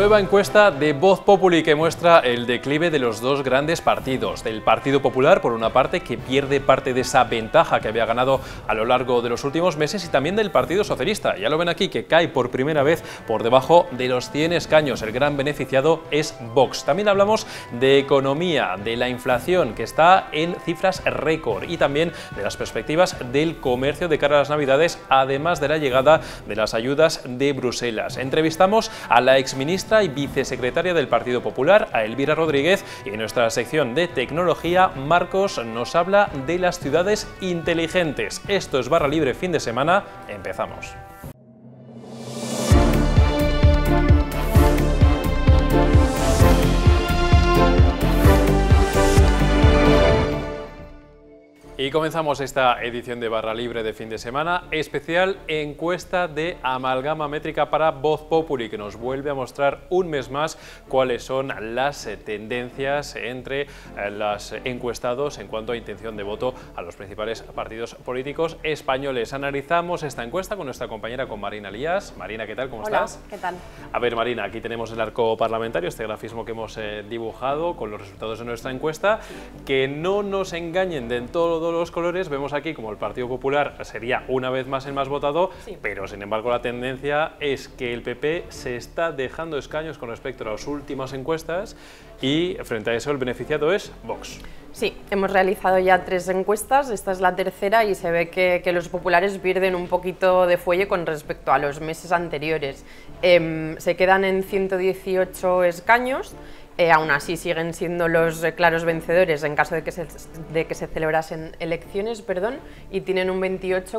Nueva encuesta de Voz Populi que muestra el declive de los dos grandes partidos, del Partido Popular, por una parte, que pierde parte de esa ventaja que había ganado a lo largo de los últimos meses, y también del Partido Socialista. Ya lo ven aquí, que cae por primera vez por debajo de los 100 escaños. El gran beneficiado es Vox. También hablamos de economía, de la inflación, que está en cifras récord, y también de las perspectivas del comercio de cara a las Navidades, además de la llegada de las ayudas de Bruselas. Entrevistamos a la exministra y vicesecretaria del Partido Popular, a Elvira Rodríguez, y en nuestra sección de tecnología, Marcos nos habla de las ciudades inteligentes. Esto es Barra Libre Fin de Semana. Empezamos. Y comenzamos esta edición de Barra Libre de Fin de Semana, especial encuesta de amalgama métrica para Voz Populi, que nos vuelve a mostrar un mes más cuáles son las tendencias entre los encuestados en cuanto a intención de voto a los principales partidos políticos españoles. Analizamos esta encuesta con nuestra compañera, con Marina Lías. Marina, ¿qué tal? ¿Cómo estás? Hola, ¿qué tal? A ver, Marina, aquí tenemos el arco parlamentario, este grafismo que hemos dibujado con los resultados de nuestra encuesta. Que no nos engañen de todos los colores, vemos aquí como el Partido Popular sería una vez más el más votado, sí, pero sin embargo la tendencia es que el PP se está dejando escaños con respecto a las últimas encuestas, y frente a eso el beneficiado es Vox. Sí, hemos realizado ya 3 encuestas, esta es la tercera, y se ve que los populares pierden un poquito de fuelle con respecto a los meses anteriores. Se quedan en 118 escaños. Aún así siguen siendo los claros vencedores en caso de que se celebrasen elecciones, y tienen un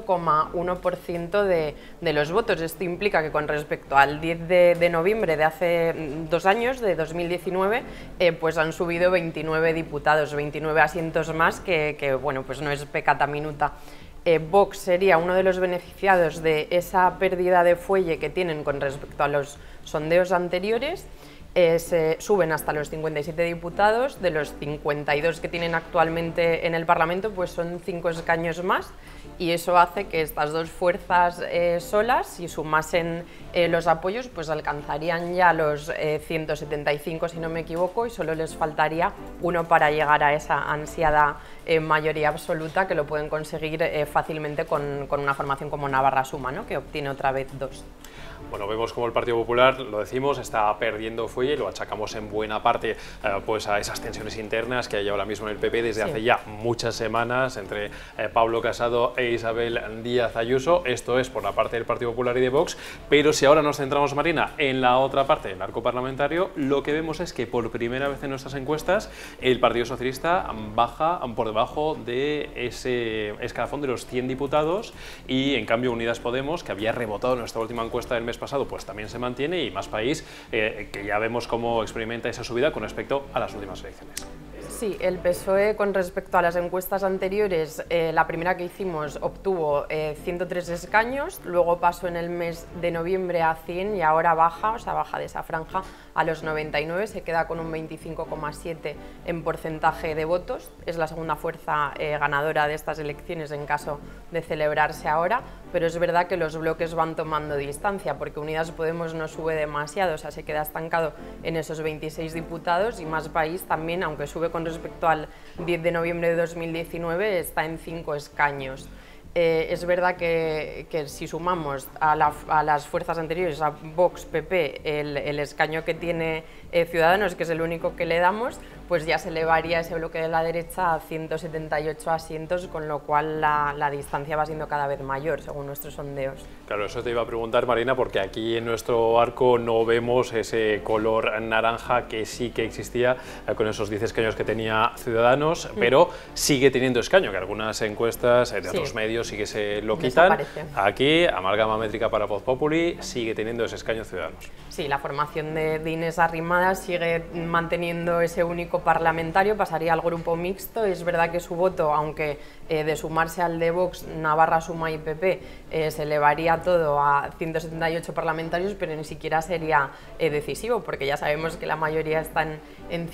28,1% de los votos. Esto implica que con respecto al 10 de noviembre de hace 2 años, de 2019, pues han subido 29 diputados, 29 asientos más, que bueno, pues no es peccata minuta. Vox sería uno de los beneficiados de esa pérdida de fuelle que tienen con respecto a los sondeos anteriores. Se suben hasta los 57 diputados, de los 52 que tienen actualmente en el Parlamento, pues son 5 escaños más, y eso hace que estas dos fuerzas solas, si sumasen los apoyos, pues alcanzarían ya los 175, si no me equivoco, y solo les faltaría uno para llegar a esa ansiada mayoría absoluta, que lo pueden conseguir fácilmente con una formación como Navarra Suma, ¿no?, que obtiene otra vez 2. Bueno, vemos como el Partido Popular, lo decimos, está perdiendo fuelle, y lo achacamos en buena parte pues a esas tensiones internas que hay ahora mismo en el PP desde hace ya muchas semanas entre Pablo Casado e Isabel Díaz Ayuso. Esto es por la parte del Partido Popular y de Vox, pero si ahora nos centramos, Marina, en la otra parte del arco parlamentario, lo que vemos es que por primera vez en nuestras encuestas el Partido Socialista baja por debajo de ese escalafón de los 100 diputados, y en cambio Unidas Podemos, que había rebotado en nuestra última encuesta del mes pasado, pues también se mantiene, y Más País, que ya vemos cómo experimenta esa subida con respecto a las últimas elecciones. Sí, el PSOE con respecto a las encuestas anteriores, la primera que hicimos obtuvo 103 escaños, luego pasó en el mes de noviembre a 100 y ahora baja, o sea, baja de esa franja a los 99, se queda con un 25,7 en porcentaje de votos. Es la segunda fuerza ganadora de estas elecciones en caso de celebrarse ahora, pero es verdad que los bloques van tomando distancia, porque Unidas Podemos no sube demasiado, o sea, se queda estancado en esos 26 diputados, y Más País también, aunque sube con respecto al 10 de noviembre de 2019, está en 5 escaños. Es verdad que si sumamos a las fuerzas anteriores, a Vox, PP, el escaño que tiene Ciudadanos, que es el único que le damos, pues ya se elevaría ese bloque de la derecha a 178 asientos, con lo cual la distancia va siendo cada vez mayor, según nuestros sondeos. Claro, eso te iba a preguntar, Marina, porque aquí en nuestro arco no vemos ese color naranja que sí que existía con esos 10 escaños que tenía Ciudadanos, pero sigue teniendo escaño, que algunas encuestas de otros medios sí que se lo quitan. Desaparece. Aquí, amalgama métrica para Voz Populi, sigue teniendo ese escaño Ciudadanos. Sí, la formación de Inés Arrimadas sigue manteniendo ese único parlamentario, pasaría al grupo mixto. Es verdad que su voto, aunque de sumarse al de Vox, Navarra Suma y PP, se elevaría todo a 178 parlamentarios, pero ni siquiera sería decisivo, porque ya sabemos que la mayoría están en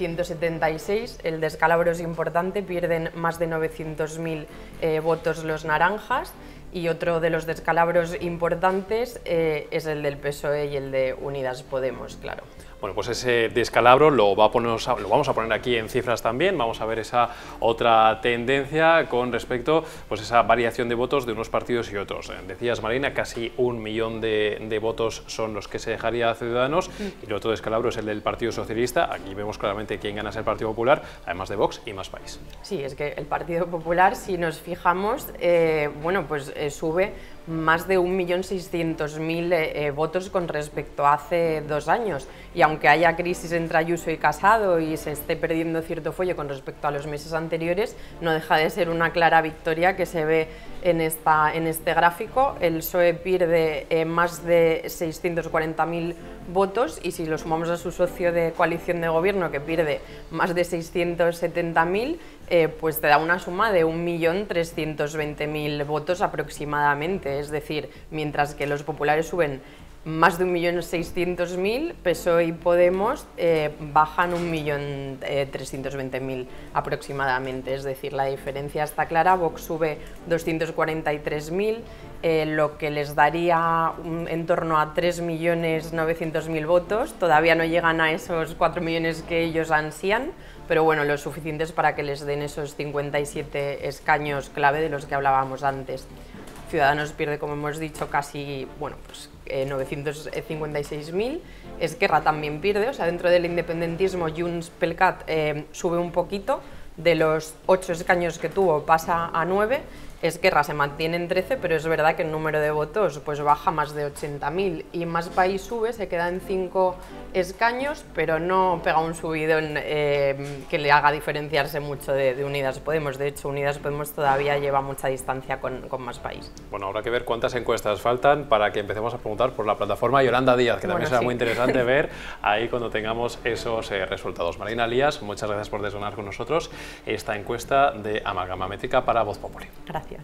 176, el descalabro es importante, pierden más de 900.000 votos los naranjas. Y otro de los descalabros importantes es el del PSOE y el de Unidas Podemos, claro. Bueno, pues ese descalabro lo vamos a poner aquí en cifras también, vamos a ver esa otra tendencia con respecto pues esa variación de votos de unos partidos y otros. Decías, Marina, casi 1 millón de votos son los que se dejaría a Ciudadanos y el otro descalabro es el del Partido Socialista. Aquí vemos claramente quién gana es el Partido Popular, además de Vox y Más País. Sí, es que el Partido Popular, si nos fijamos, bueno, pues sube más de 1.600.000 votos con respecto a hace 2 años. Y aunque haya crisis entre Ayuso y Casado y se esté perdiendo cierto fuelle con respecto a los meses anteriores, no deja de ser una clara victoria que se ve en este gráfico. El PSOE pierde más de 640.000 votos y si lo sumamos a su socio de coalición de gobierno, que pierde más de 670.000, pues te da una suma de 1.320.000 votos aproximadamente. Es decir, mientras que los populares suben más de 1.600.000, PSOE y Podemos bajan 1.320.000 aproximadamente. Es decir, la diferencia está clara. Vox sube 243.000, lo que les daría en torno a 3.900.000 votos. Todavía no llegan a esos 4 millones que ellos ansían, pero bueno, lo suficientes para que les den esos 57 escaños clave de los que hablábamos antes. Ciudadanos pierde, como hemos dicho, casi, bueno, pues 956.000. Esquerra también pierde, o sea, dentro del independentismo Junts pel Cat sube un poquito, de los 8 escaños que tuvo pasa a 9. Esquerra se mantiene en 13, pero es verdad que el número de votos pues baja más de 80.000 y Más País sube, se queda en 5 escaños, pero no pega un subidón que le haga diferenciarse mucho de Unidas Podemos. De hecho, Unidas Podemos todavía lleva mucha distancia con Más País. Bueno, habrá que ver cuántas encuestas faltan para que empecemos a preguntar por la plataforma Yolanda Díaz, que también será muy interesante ver ahí cuando tengamos esos resultados. Marina Lías, muchas gracias por desgranar con nosotros esta encuesta de Amalgama Métrica para Voz Populi. Gracias.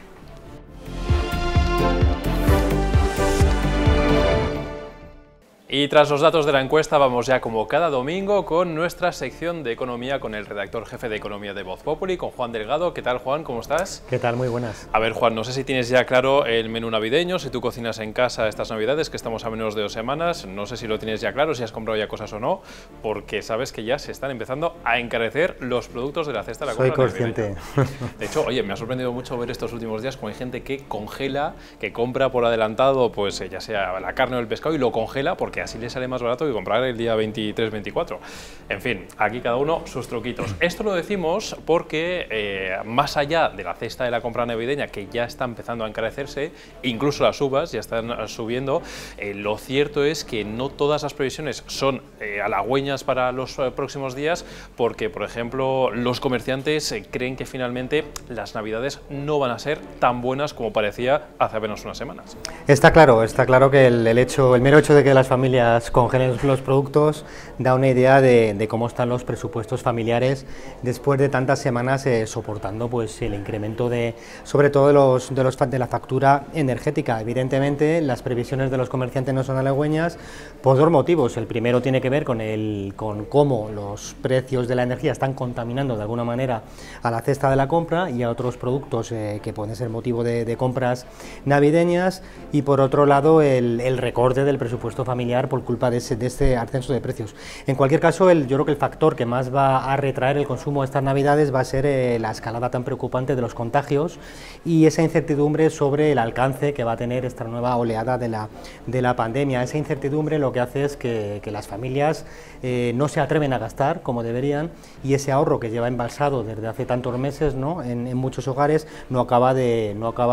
Y tras los datos de la encuesta vamos ya como cada domingo con nuestra sección de economía con el redactor jefe de economía de Voz Populi, con Juan Delgado. ¿Qué tal, Juan? ¿Cómo estás? ¿Qué tal? Muy buenas. A ver, Juan, no sé si tienes ya claro el menú navideño, si tú cocinas en casa estas navidades, que estamos a menos de 2 semanas, no sé si lo tienes ya claro, si has comprado ya cosas o no, porque sabes que ya se están empezando a encarecer los productos de la cesta de la compra. Soy consciente. De hecho, oye, me ha sorprendido mucho ver estos últimos días como hay gente que congela, que compra por adelantado, pues ya sea la carne o el pescado y lo congela porque así le sale más barato que comprar el día 23-24. En fin, aquí cada uno sus truquitos. Esto lo decimos porque más allá de la cesta de la compra navideña, que ya está empezando a encarecerse, incluso las uvas ya están subiendo, lo cierto es que no todas las previsiones son halagüeñas para los próximos días, porque, por ejemplo, los comerciantes creen que finalmente las navidades no van a ser tan buenas como parecía hace apenas unas semanas. Está claro que el mero hecho de que las familias congelen los productos da una idea de cómo están los presupuestos familiares después de tantas semanas soportando pues el incremento sobre todo de la factura energética. Evidentemente las previsiones de los comerciantes no son halagüeñas por 2 motivos. El primero tiene que ver con cómo los precios de la energía están contaminando de alguna manera a la cesta de la compra y a otros productos que pueden ser motivo de compras navideñas, y por otro lado el recorte del presupuesto familiar por culpa de este ascenso de precios. En cualquier caso, yo creo que el factor que más va a retraer el consumo de estas navidades va a ser la escalada tan preocupante de los contagios y esa incertidumbre sobre el alcance que va a tener esta nueva oleada de la pandemia. Esa incertidumbre lo que hace es que las familias no se atreven a gastar como deberían, y ese ahorro que lleva embalsado desde hace tantos meses, ¿no?, en muchos hogares no acaba de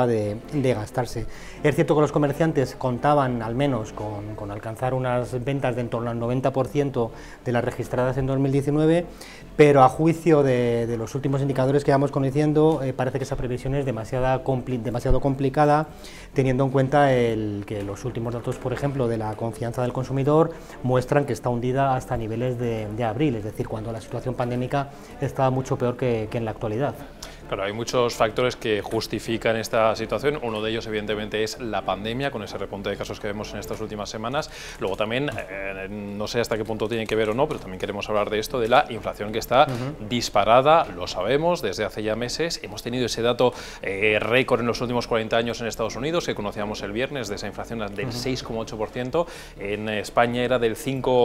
gastarse. Es cierto que los comerciantes contaban al menos con alcanzar unas ventas de en torno al 90% de las registradas en 2019, pero a juicio de los últimos indicadores que vamos conociendo, parece que esa previsión es demasiado complicada, teniendo en cuenta que los últimos datos, por ejemplo, de la confianza del consumidor muestran que está hundida hasta niveles de abril, es decir, cuando la situación pandémica estaba mucho peor que en la actualidad. Claro, hay muchos factores que justifican esta situación. Uno de ellos, evidentemente, es la pandemia, con ese repunte de casos que vemos en estas últimas semanas. Luego también, no sé hasta qué punto tiene que ver o no, pero también queremos hablar de esto, de la inflación que está disparada, lo sabemos, desde hace ya meses. Hemos tenido ese dato récord en los últimos 40 años en Estados Unidos, que conocíamos el viernes, de esa inflación del 6,8%. En España era del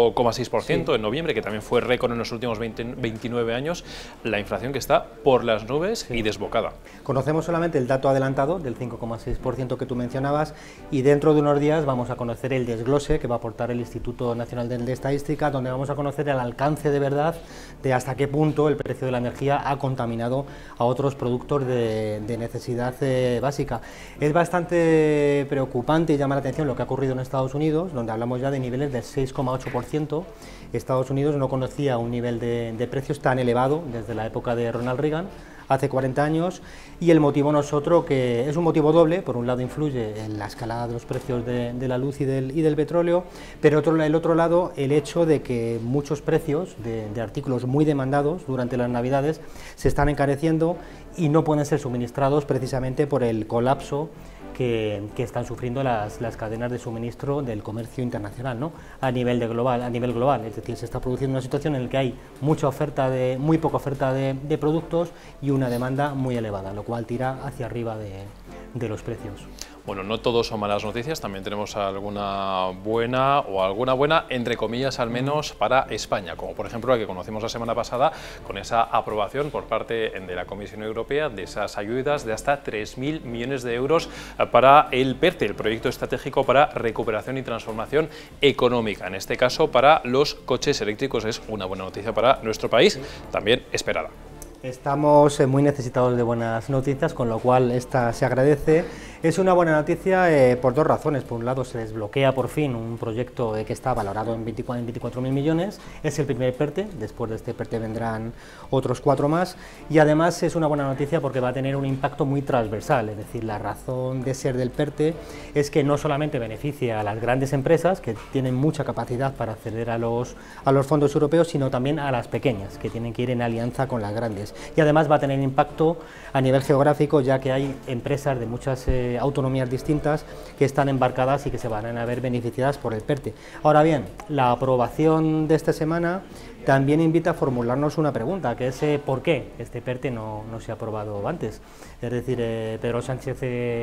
5,6% en noviembre, que también fue récord en los últimos 29 años. La inflación que está por las nubes y desbocada. Conocemos solamente el dato adelantado del 5,6% que tú mencionabas, y dentro de unos días vamos a conocer el desglose que va a aportar el Instituto Nacional de Estadística, donde vamos a conocer el alcance de verdad de hasta qué punto el precio de la energía ha contaminado a otros productos de necesidad básica. Es bastante preocupante y llama la atención lo que ha ocurrido en Estados Unidos, donde hablamos ya de niveles del 6,8%. Estados Unidos no conocía un nivel de precios tan elevado desde la época de Ronald Reagan, hace 40 años, y el motivo no es otro que es un motivo doble. Por un lado influye en la escalada de los precios de la luz y del petróleo, pero el otro lado, el hecho de que muchos precios de artículos muy demandados durante las Navidades se están encareciendo y no pueden ser suministrados precisamente por el colapso que están sufriendo las cadenas de suministro del comercio internacional, ¿no? a nivel global, es decir, se está produciendo una situación en la que hay muy poca oferta de productos y una demanda muy elevada, lo cual tira hacia arriba de los precios. Bueno, no todos son malas noticias, también tenemos alguna buena, entre comillas al menos, para España, como por ejemplo la que conocimos la semana pasada, con esa aprobación por parte de la Comisión Europea de esas ayudas de hasta 3.000 millones de euros para el PERTE, el Proyecto Estratégico para Recuperación y Transformación Económica. En este caso, para los coches eléctricos es una buena noticia para nuestro país, también esperada. Estamos muy necesitados de buenas noticias, con lo cual esta se agradece. Es una buena noticia por dos razones. Por un lado, se desbloquea por fin un proyecto que está valorado en 24.000 millones. Es el primer PERTE, después de este PERTE vendrán otros 4 más. Y además es una buena noticia porque va a tener un impacto muy transversal. Es decir, la razón de ser del PERTE es que no solamente beneficia a las grandes empresas, que tienen mucha capacidad para acceder a los fondos europeos, sino también a las pequeñas, que tienen que ir en alianza con las grandes. Y además va a tener impacto a nivel geográfico, ya que hay empresas de muchas autonomías distintas que están embarcadas y que se van a ver beneficiadas por el PERTE. Ahora bien, la aprobación de esta semana también invita a formularnos una pregunta, que es ¿por qué este PERTE no se ha aprobado antes? Es decir, Pedro Sánchez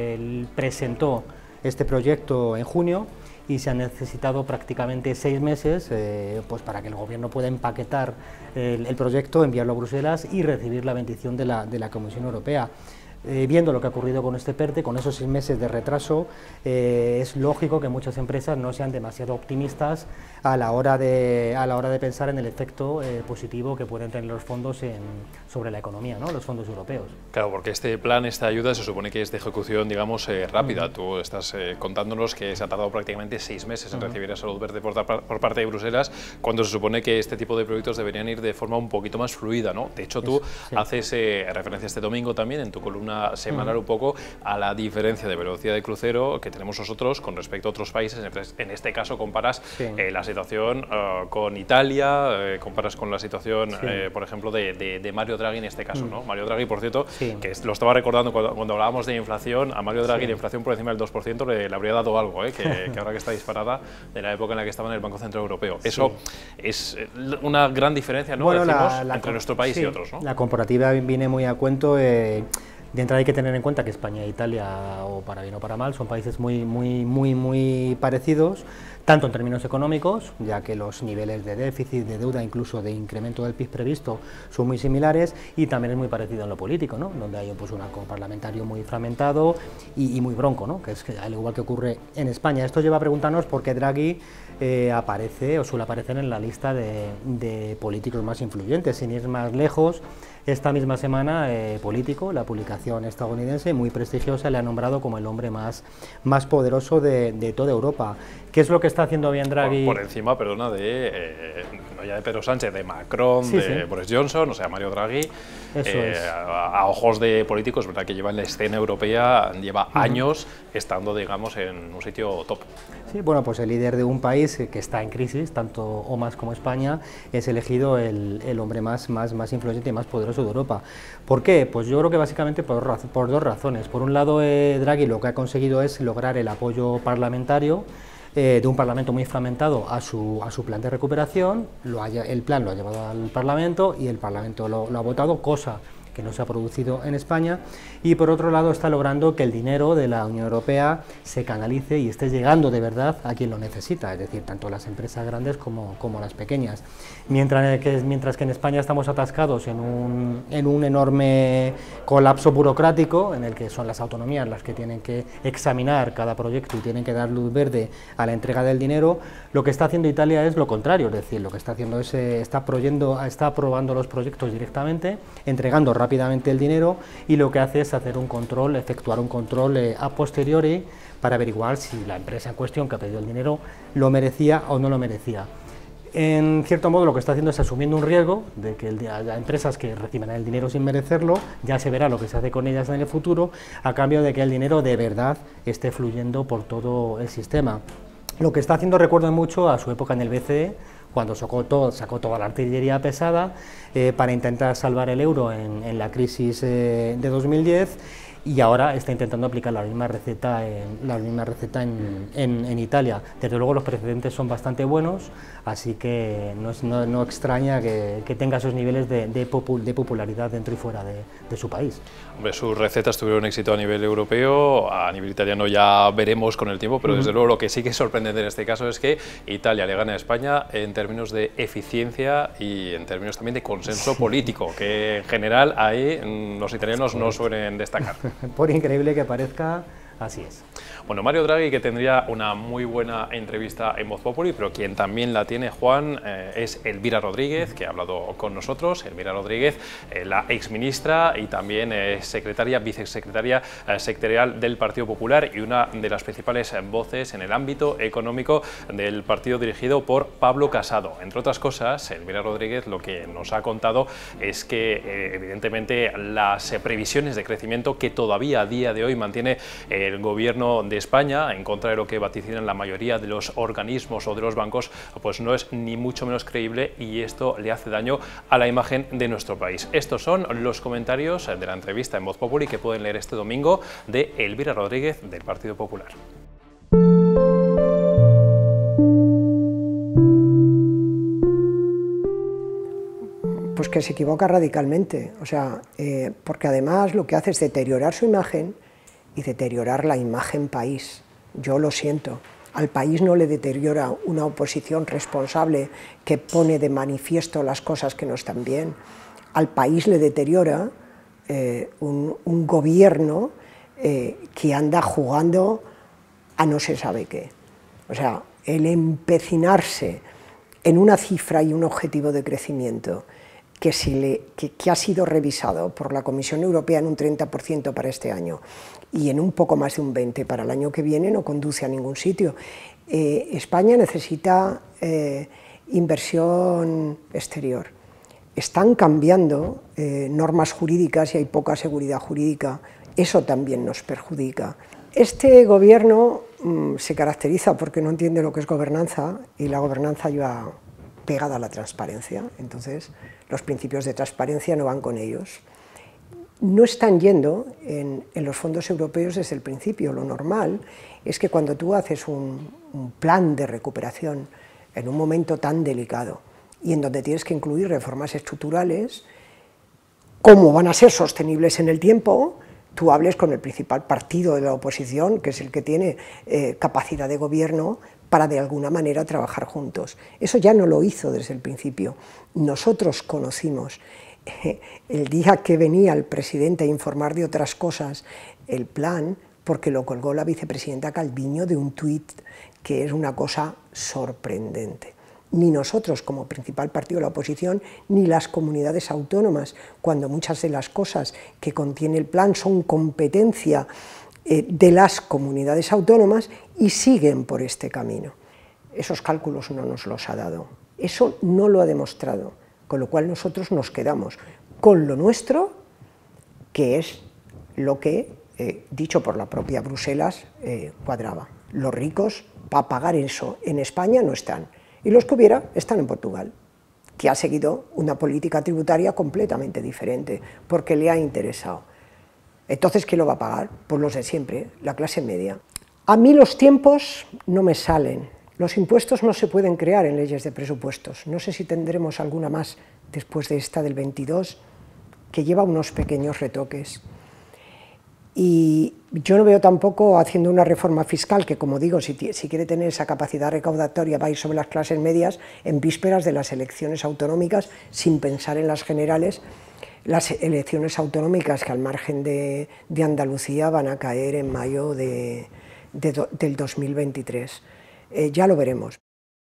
presentó este proyecto en junio y se han necesitado prácticamente 6 meses pues para que el Gobierno pueda empaquetar el proyecto, enviarlo a Bruselas y recibir la bendición de la Comisión Europea. Viendo lo que ha ocurrido con este PERTE, con esos 6 meses de retraso, es lógico que muchas empresas no sean demasiado optimistas a la hora de pensar en el efecto positivo que pueden tener los fondos sobre la economía, ¿no? Los fondos europeos. Claro, porque este plan, esta ayuda, se supone que es de ejecución, digamos, rápida. Tú estás contándonos que se ha tardado prácticamente 6 meses en recibir esa luz verde por parte de Bruselas, cuando se supone que este tipo de proyectos deberían ir de forma un poquito más fluida, ¿no? De hecho, tú haces referencia este domingo también en tu columna semanal un poco a la diferencia de velocidad de crucero que tenemos nosotros con respecto a otros países. En este caso comparas la situación con Italia, comparas con la situación, por ejemplo, de Mario Draghi en este caso, ¿no? Mario Draghi, por cierto, que lo estaba recordando cuando hablábamos de inflación, a Mario Draghi la inflación por encima del 2% le habría dado algo, que ahora que está disparada de la época en la que estaba en el Banco Central Europeo. Eso es una gran diferencia, ¿no? Bueno, entre nuestro país y otros, ¿no? La comparativa viene muy a cuento. De entrada hay que tener en cuenta que España e Italia, o para bien o para mal, son países muy parecidos, tanto en términos económicos, ya que los niveles de déficit, de deuda, incluso de incremento del PIB previsto son muy similares, y también es muy parecido en lo político, ¿no? Donde hay pues, un arco parlamentario muy fragmentado y muy bronco, ¿no? Que es al igual que ocurre en España. Esto lleva a preguntarnos por qué Draghi aparece o suele aparecer en la lista de políticos más influyentes. Sin ir más lejos, esta misma semana Político, la publicación estadounidense muy prestigiosa, le ha nombrado como el hombre más poderoso de toda Europa. ¿Qué es lo que está está haciendo bien Draghi... Por encima, perdona, no ya de Pedro Sánchez, de Macron, sí, de Boris Johnson, o sea, Mario Draghi, a ojos de políticos, verdad que lleva en la escena europea, lleva años estando, digamos, en un sitio top. Sí, bueno, pues el líder de un país que está en crisis, tanto o más como España, es elegido el hombre más influyente y más poderoso de Europa. ¿Por qué? Pues yo creo que básicamente por dos razones. Por un lado, Draghi lo que ha conseguido es lograr el apoyo parlamentario de un Parlamento muy fragmentado a su plan de recuperación. El plan lo ha llevado al Parlamento y el Parlamento lo ha votado, cosa que no se ha producido en España, y por otro lado está logrando que el dinero de la Unión Europea se canalice y esté llegando de verdad a quien lo necesita, es decir, tanto las empresas grandes como las pequeñas. Mientras que en España estamos atascados en un enorme colapso burocrático, en el que son las autonomías las que tienen que examinar cada proyecto y tienen que dar luz verde a la entrega del dinero, lo que está haciendo Italia es lo contrario, es decir, lo que está haciendo es está aprobando los proyectos directamente, entregando rápidamente el dinero, y lo que hace es efectuar un control a posteriori para averiguar si la empresa en cuestión que ha pedido el dinero lo merecía o no lo merecía. En cierto modo lo que está haciendo es asumiendo un riesgo de que haya empresas que reciban el dinero sin merecerlo, ya se verá lo que se hace con ellas en el futuro, a cambio de que el dinero de verdad esté fluyendo por todo el sistema. Lo que está haciendo recuerda mucho a su época en el BCE, cuando sacó toda la artillería pesada para intentar salvar el euro en la crisis de 2010, y ahora está intentando aplicar la misma receta en Italia. Desde luego los precedentes son bastante buenos, así que no extraña que tenga esos niveles de popularidad dentro y fuera de su país. Hombre, sus recetas tuvieron éxito a nivel europeo, a nivel italiano ya veremos con el tiempo, pero desde luego lo que sí que es sorprendente en este caso es que Italia le gana a España en términos de eficiencia y en términos también de consenso político, que en general ahí los italianos no suelen destacar. Por increíble que parezca, así es. Bueno, Mario Draghi, que tendría una muy buena entrevista en Voz Populi, pero quien también la tiene, Juan, es Elvira Rodríguez, que ha hablado con nosotros. Elvira Rodríguez, la exministra y también vicesecretaria sectorial del Partido Popular y una de las principales voces en el ámbito económico del partido dirigido por Pablo Casado. Entre otras cosas, Elvira Rodríguez lo que nos ha contado es que evidentemente las previsiones de crecimiento que todavía a día de hoy mantiene el gobierno de España, en contra de lo que vaticinan la mayoría de los organismos o de los bancos, pues no es ni mucho menos creíble, y esto le hace daño a la imagen de nuestro país. Estos son los comentarios de la entrevista en Voz Populi que pueden leer este domingo de Elvira Rodríguez del Partido Popular. Pues que se equivoca radicalmente, o sea, porque además lo que hace es deteriorar su imagen y deteriorar la imagen país. Yo lo siento, al país no le deteriora una oposición responsable que pone de manifiesto las cosas que no están bien. Al país le deteriora un gobierno que anda jugando a no se sabe qué. O sea, el empecinarse en una cifra y un objetivo de crecimiento que ha sido revisado por la Comisión Europea en un 30% para este año y en un poco más de un 20% para el año que viene, no conduce a ningún sitio. España necesita inversión exterior. Están cambiando normas jurídicas y hay poca seguridad jurídica. Eso también nos perjudica. Este gobierno se caracteriza porque no entiende lo que es gobernanza, y la gobernanza lleva pegada a la transparencia, entonces los principios de transparencia no van con ellos. No están yendo en los fondos europeos desde el principio. Lo normal es que cuando tú haces un plan de recuperación en un momento tan delicado y en donde tienes que incluir reformas estructurales, ¿cómo van a ser sostenibles en el tiempo? Tú hables con el principal partido de la oposición, que es el que tiene capacidad de gobierno, para de alguna manera trabajar juntos. Eso ya no lo hizo desde el principio. Nosotros conocimos el día que venía el presidente a informar de otras cosas el plan, porque lo colgó la vicepresidenta Calviño de un tuit que es una cosa sorprendente. Ni nosotros como principal partido de la oposición, ni las comunidades autónomas, cuando muchas de las cosas que contiene el plan son competencia de las comunidades autónomas y siguen por este camino. esos cálculos no nos los ha dado, eso no lo ha demostrado, con lo cual nosotros nos quedamos con lo nuestro, que es lo que, dicho por la propia Bruselas, cuadraba. Los ricos, para pagar eso en España, no están, y los que hubiera están en Portugal, que ha seguido una política tributaria completamente diferente, porque le ha interesado. Entonces, ¿quién lo va a pagar? Pues los de siempre, la clase media. A mí los tiempos no me salen. Los impuestos no se pueden crear en leyes de presupuestos. No sé si tendremos alguna más después de esta del 22, que lleva unos pequeños retoques. Y yo no veo tampoco haciendo una reforma fiscal que, como digo, si quiere tener esa capacidad recaudatoria va a ir sobre las clases medias en vísperas de las elecciones autonómicas, sin pensar en las generales, las elecciones autonómicas que al margen de Andalucía van a caer en mayo del 2023. Ya lo veremos.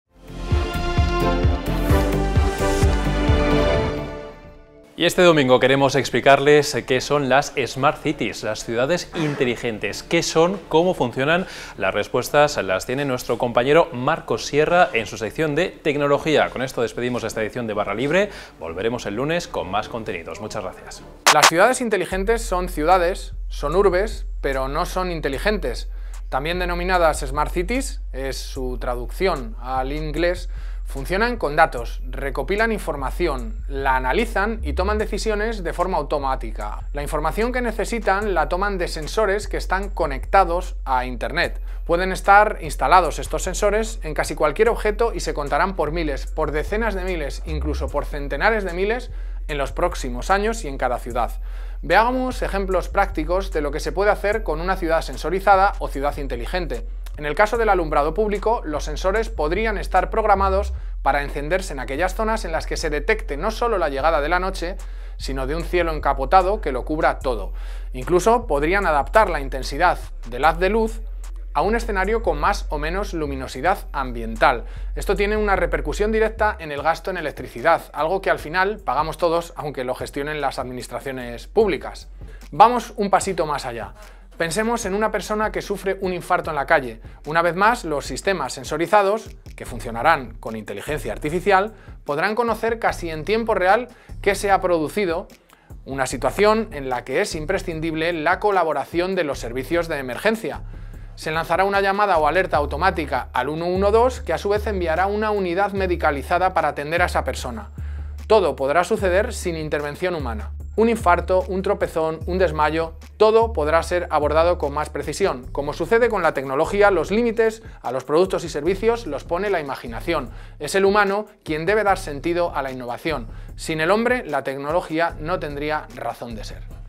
Y este domingo queremos explicarles qué son las Smart Cities, las ciudades inteligentes. ¿Qué son? ¿Cómo funcionan? Las respuestas las tiene nuestro compañero Marcos Sierra en su sección de tecnología. Con esto despedimos esta edición de Barra Libre. Volveremos el lunes con más contenidos. Muchas gracias. Las ciudades inteligentes son ciudades, son urbes, pero no son inteligentes. También denominadas Smart Cities, es su traducción al inglés. Funcionan con datos, recopilan información, la analizan y toman decisiones de forma automática. La información que necesitan la toman de sensores que están conectados a Internet. Pueden estar instalados estos sensores en casi cualquier objeto y se contarán por miles, por decenas de miles, incluso por centenares de miles en los próximos años y en cada ciudad. Veamos ejemplos prácticos de lo que se puede hacer con una ciudad sensorizada o ciudad inteligente. En el caso del alumbrado público, los sensores podrían estar programados para encenderse en aquellas zonas en las que se detecte no solo la llegada de la noche, sino de un cielo encapotado que lo cubra todo. Incluso podrían adaptar la intensidad del haz de luz a un escenario con más o menos luminosidad ambiental. Esto tiene una repercusión directa en el gasto en electricidad, algo que al final pagamos todos, aunque lo gestionen las administraciones públicas. Vamos un pasito más allá. Pensemos en una persona que sufre un infarto en la calle. Una vez más, los sistemas sensorizados, que funcionarán con inteligencia artificial, podrán conocer casi en tiempo real qué se ha producido, una situación en la que es imprescindible la colaboración de los servicios de emergencia. Se lanzará una llamada o alerta automática al 112 que a su vez enviará una unidad medicalizada para atender a esa persona. Todo podrá suceder sin intervención humana. Un infarto, un tropezón, un desmayo, todo podrá ser abordado con más precisión. Como sucede con la tecnología, los límites a los productos y servicios los pone la imaginación. Es el humano quien debe dar sentido a la innovación. Sin el hombre, la tecnología no tendría razón de ser.